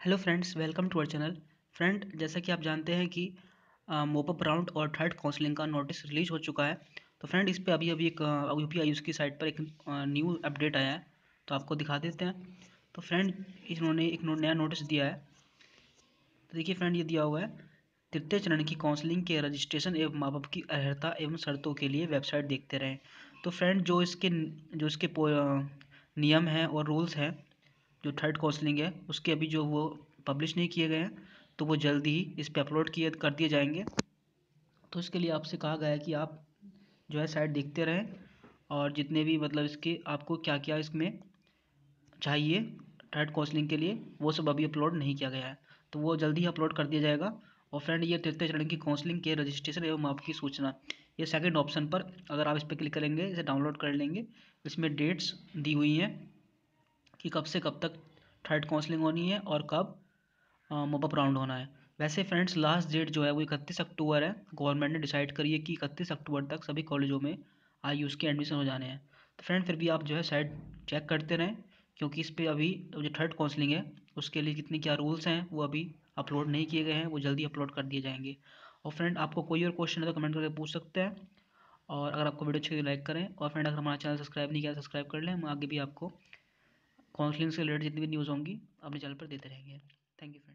Hello friends, welcome to our channel. Friend, जैसा कि आप जानते हैं कि मोपअप राउंड और थर्ड काउंसलिंग का नोटिस रिलीज हो चुका है। तो फ्रेंड, इस पे अभी अभी एक यूपी की साइट पर एक न्यू अपडेट आया है, तो आपको दिखा देते हैं। तो फ्रेंड, इन्होंने एक नया नोटिस दिया है। तो देखिए फ्रेंड, ये दिया हुआ है, तृतीय चरण की काउंसलिंग के रजिस्ट्रेशन एवं मापअप की अर्हता एवं शर्तों के लिए वेबसाइट देखते रहें। तो फ्रेंड, जो इसके नियम हैं और रूल्स हैं, जो थर्ड काउंसलिंग है उसके अभी जो वो पब्लिश नहीं किए गए हैं, तो वो जल्दी ही इस पे अपलोड किए कर दिए जाएंगे। तो इसके लिए आपसे कहा गया है कि आप जो है साइट देखते रहें, और जितने भी मतलब इसके आपको क्या क्या इसमें चाहिए थर्ड काउंसलिंग के लिए, वो सब अभी अपलोड नहीं किया गया है, तो वो जल्दी ही अपलोड कर दिया जाएगा। और फ्रेंड, ये तृतीय चरण की काउंसलिंग के रजिस्ट्रेशन एवं आपकी सूचना, ये सेकंड ऑप्शन पर अगर आप इस पर क्लिक करेंगे, इसे डाउनलोड कर लेंगे। इसमें डेट्स दी हुई हैं कि कब से कब तक थर्ड काउंसलिंग होनी है और कब मोपअप राउंड होना है। वैसे फ्रेंड्स, लास्ट डेट जो है वो 31 अक्टूबर है। गवर्नमेंट ने डिसाइड करी है कि 31 अक्टूबर तक सभी कॉलेजों में आयुष के एडमिशन हो जाने हैं। तो फ्रेंड, फिर भी आप जो है साइट चेक करते रहें, क्योंकि इस पर अभी जो थर्ड काउंसलिंग है उसके लिए कितनी क्या रूल्स हैं वो अभी अपलोड नहीं किए गए हैं, वो जल्दी अपलोड कर दिए जाएंगे। और फ्रेंड, आपको कोई और क्वेश्चन है तो कमेंट करके पूछ सकते हैं। और अगर आपको वीडियो अच्छी लगी लाइक करें, और फ्रेंड अगर हमारा चैनल सब्सक्राइब नहीं किया सब्सक्राइब कर लें। हम आगे भी आपको काउंसलिंग से रिलेटेड जितनी भी न्यूज़ होंगी अपने चैनल पर देते रहेंगे। Thank you friend.